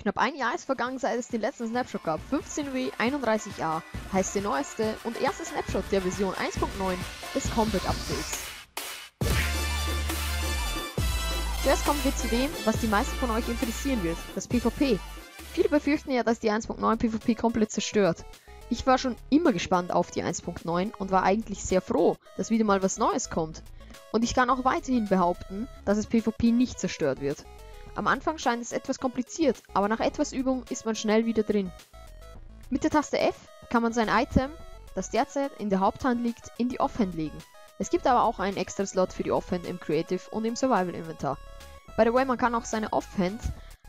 Knapp ein Jahr ist vergangen, seit es den letzten Snapshot gab. 15W31A heißt der neueste und erste Snapshot der Version 1.9 des Combat Updates. Zuerst kommen wir zu dem, was die meisten von euch interessieren wird, das PvP. Viele befürchten ja, dass die 1.9 PvP komplett zerstört. Ich war schon immer gespannt auf die 1.9 und war eigentlich sehr froh, dass wieder mal was Neues kommt. Und ich kann auch weiterhin behaupten, dass das PvP nicht zerstört wird. Am Anfang scheint es etwas kompliziert, aber nach etwas Übung ist man schnell wieder drin. Mit der Taste F kann man sein Item, das derzeit in der Haupthand liegt, in die Offhand legen. Es gibt aber auch einen extra Slot für die Offhand im Creative und im Survival Inventar. By the way, man kann auch seine Offhand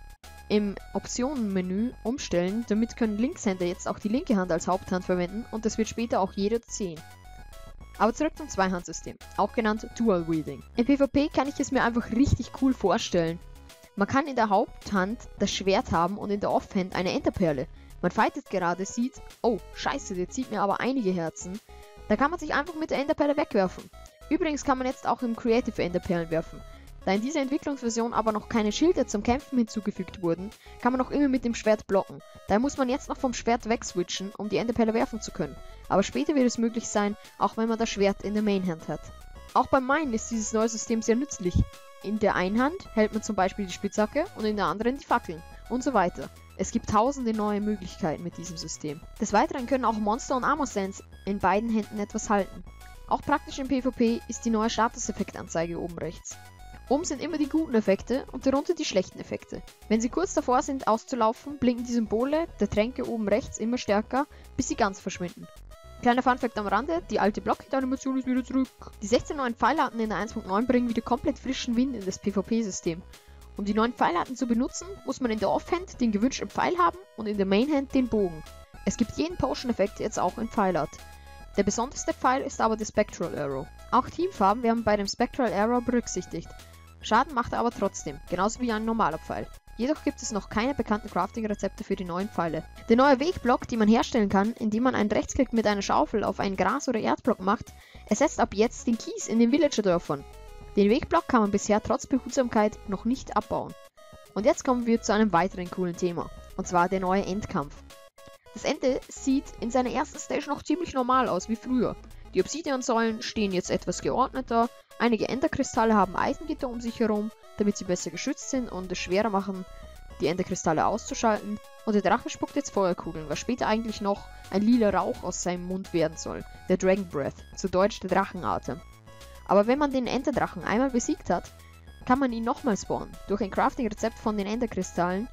im Optionenmenü umstellen, damit können Linkshänder jetzt auch die linke Hand als Haupthand verwenden und das wird später auch jeder sehen. Aber zurück zum Zweihandsystem, auch genannt Dual Wielding. Im PvP kann ich es mir einfach richtig cool vorstellen. Man kann in der Haupthand das Schwert haben und in der Offhand eine Enderperle. Man fightet gerade, sieht, oh scheiße, der zieht mir aber einige Herzen. Da kann man sich einfach mit der Enderperle wegwerfen. Übrigens kann man jetzt auch im Creative Enderperlen werfen. Da in dieser Entwicklungsversion aber noch keine Schilder zum Kämpfen hinzugefügt wurden, kann man noch immer mit dem Schwert blocken. Daher muss man jetzt noch vom Schwert wegswitchen, um die Enderperle werfen zu können. Aber später wird es möglich sein, auch wenn man das Schwert in der Mainhand hat. Auch beim Minen ist dieses neue System sehr nützlich. In der einen Hand hält man zum Beispiel die Spitzhacke und in der anderen die Fackeln und so weiter. Es gibt tausende neue Möglichkeiten mit diesem System. Des Weiteren können auch Monster und Armor Stands in beiden Händen etwas halten. Auch praktisch im PvP ist die neue Statuseffektanzeige oben rechts. Oben sind immer die guten Effekte und darunter die schlechten Effekte. Wenn sie kurz davor sind auszulaufen, blinken die Symbole der Tränke oben rechts immer stärker, bis sie ganz verschwinden. Kleiner Funfact am Rande, die alte Block-Hit-Animation ist wieder zurück. Die 16 neuen Pfeilarten in der 1.9 bringen wieder komplett frischen Wind in das PvP-System. Um die neuen Pfeilarten zu benutzen, muss man in der Offhand den gewünschten Pfeil haben und in der Mainhand den Bogen. Es gibt jeden Potion-Effekt jetzt auch in Pfeilart. Der besonderste Pfeil ist aber der Spectral Arrow. Auch Teamfarben werden bei dem Spectral Arrow berücksichtigt. Schaden macht er aber trotzdem, genauso wie ein normaler Pfeil. Jedoch gibt es noch keine bekannten Crafting-Rezepte für die neuen Pfeile. Der neue Wegblock, den man herstellen kann, indem man einen Rechtsklick mit einer Schaufel auf einen Gras- oder Erdblock macht, ersetzt ab jetzt den Kies in den Villager-Dörfern. Den Wegblock kann man bisher trotz Behutsamkeit noch nicht abbauen. Und jetzt kommen wir zu einem weiteren coolen Thema, und zwar der neue Endkampf. Das Ende sieht in seiner ersten Stage noch ziemlich normal aus wie früher. Die Obsidian-Säulen stehen jetzt etwas geordneter, einige Enderkristalle haben Eisengitter um sich herum, damit sie besser geschützt sind und es schwerer machen, die Enderkristalle auszuschalten. Und der Drache spuckt jetzt Feuerkugeln, was später eigentlich noch ein lila Rauch aus seinem Mund werden soll. Der Dragon Breath, zu Deutsch der Drachenatem. Aber wenn man den Enderdrachen einmal besiegt hat, kann man ihn nochmal spawnen, durch ein Crafting-Rezept von den Enderkristallen,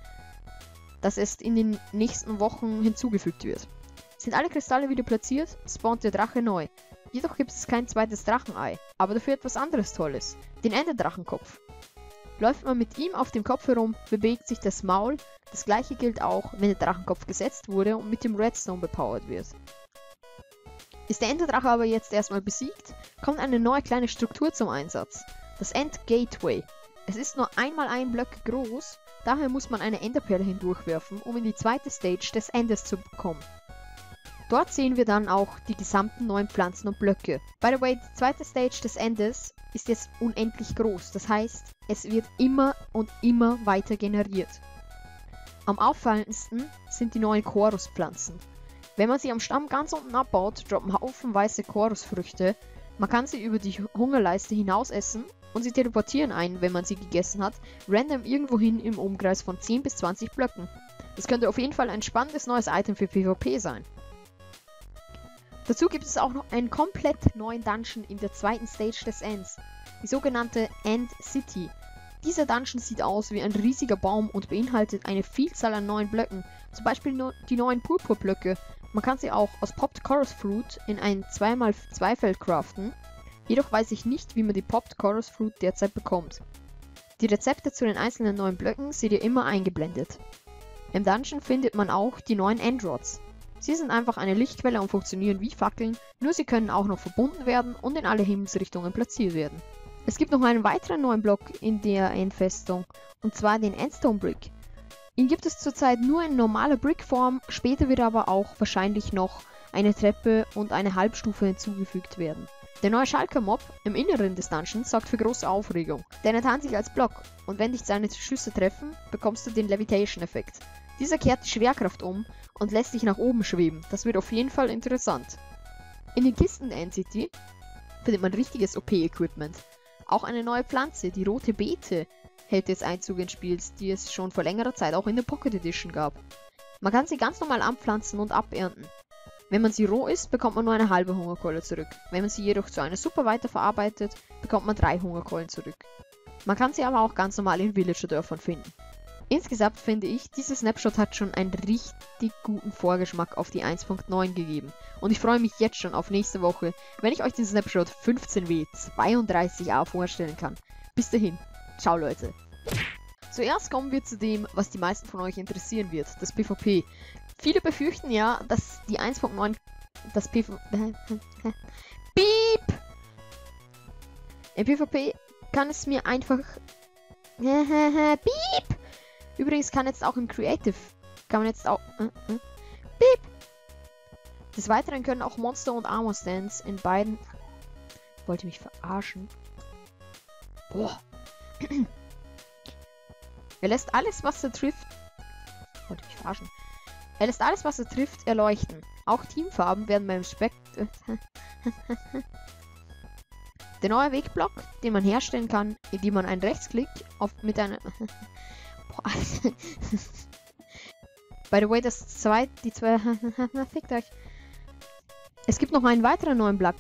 das erst in den nächsten Wochen hinzugefügt wird. Sind alle Kristalle wieder platziert, spawnt der Drache neu. Jedoch gibt es kein zweites Drachenei, aber dafür etwas anderes Tolles, den Enderdrachenkopf. Läuft man mit ihm auf dem Kopf herum, bewegt sich das Maul. Das gleiche gilt auch, wenn der Drachenkopf gesetzt wurde und mit dem Redstone bepowert wird. Ist der Enderdrache aber jetzt erstmal besiegt, kommt eine neue kleine Struktur zum Einsatz. Das End Gateway. Es ist nur einmal ein Block groß, daher muss man eine Enderperle hindurchwerfen, um in die zweite Stage des Endes zu kommen. Dort sehen wir dann auch die gesamten neuen Pflanzen und Blöcke. By the way, die zweite Stage des Endes ist jetzt unendlich groß. Das heißt, es wird immer und immer weiter generiert. Am auffallendsten sind die neuen Choruspflanzen. Wenn man sie am Stamm ganz unten abbaut, droppen haufenweise Chorusfrüchte. Man kann sie über die Hungerleiste hinaus essen und sie teleportieren einen, wenn man sie gegessen hat, random irgendwohin im Umkreis von 10 bis 20 Blöcken. Das könnte auf jeden Fall ein spannendes neues Item für PvP sein. Dazu gibt es auch noch einen komplett neuen Dungeon in der zweiten Stage des Ends, die sogenannte End City. Dieser Dungeon sieht aus wie ein riesiger Baum und beinhaltet eine Vielzahl an neuen Blöcken, zum Beispiel die neuen Purpurblöcke. Man kann sie auch aus Popped Chorus Fruit in ein 2x2 Feld craften, jedoch weiß ich nicht, wie man die Popped Chorus Fruit derzeit bekommt. Die Rezepte zu den einzelnen neuen Blöcken seht ihr immer eingeblendet. Im Dungeon findet man auch die neuen Endrods. Sie sind einfach eine Lichtquelle und funktionieren wie Fackeln, nur sie können auch noch verbunden werden und in alle Himmelsrichtungen platziert werden. Es gibt noch einen weiteren neuen Block in der Endfestung, und zwar den Endstone Brick. Ihn gibt es zurzeit nur in normaler Brickform, später wird aber auch wahrscheinlich noch eine Treppe und eine Halbstufe hinzugefügt werden. Der neue Schalker-Mob im Inneren des Dungeons sorgt für große Aufregung, denn er tarnt sich als Block und wenn dich seine Schüsse treffen, bekommst du den Levitation-Effekt. Dieser kehrt die Schwerkraft um und lässt dich nach oben schweben. Das wird auf jeden Fall interessant. In den Kisten der NCT findet man richtiges OP-Equipment. Auch eine neue Pflanze, die rote Beete, hält jetzt Einzug ins Spiel, die es schon vor längerer Zeit auch in der Pocket Edition gab. Man kann sie ganz normal anpflanzen und abernten. Wenn man sie roh isst, bekommt man nur eine halbe Hungerkeule zurück. Wenn man sie jedoch zu einer Suppe weiterverarbeitet, bekommt man 3 Hungerkeulen zurück. Man kann sie aber auch ganz normal in Villager-Dörfern finden. Insgesamt finde ich, dieser Snapshot hat schon einen richtig guten Vorgeschmack auf die 1.9 gegeben. Und ich freue mich jetzt schon auf nächste Woche, wenn ich euch den Snapshot 15W 32a vorstellen kann. Bis dahin, ciao Leute. Zuerst kommen wir zu dem, was die meisten von euch interessieren wird, das PvP. Viele befürchten ja, dass die 1.9 das PvP... Piep! Im PvP kann es mir einfach... Piep! Übrigens kann jetzt auch im Creative... Kann man jetzt auch... Piep! Des Weiteren können auch Monster und Armor Stands in beiden... Wollte mich verarschen. Boah. Er lässt alles, was er trifft... Wollte mich verarschen. Er lässt alles, was er trifft, erleuchten. Auch Teamfarben werden beim Spekt... Der neue Wegblock, den man herstellen kann, indem man einen Rechtsklick mit einer... By the way, die zwei... Fickt euch. Es gibt noch einen weiteren neuen Black,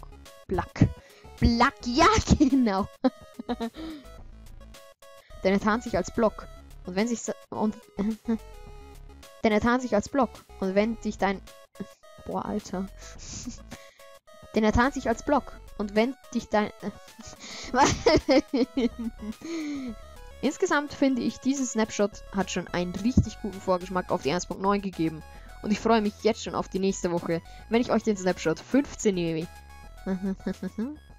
ja genau. Denn er tarnt sich als Block. Und wenn sich... Denn er tarnt sich als Block. Und wenn dich dein... Boah, Alter. Denn er tarnt sich als Block. Und wenn dich dein... Insgesamt finde ich, dieses Snapshot hat schon einen richtig guten Vorgeschmack auf die 1.9 gegeben. Und ich freue mich jetzt schon auf die nächste Woche, wenn ich euch den Snapshot 15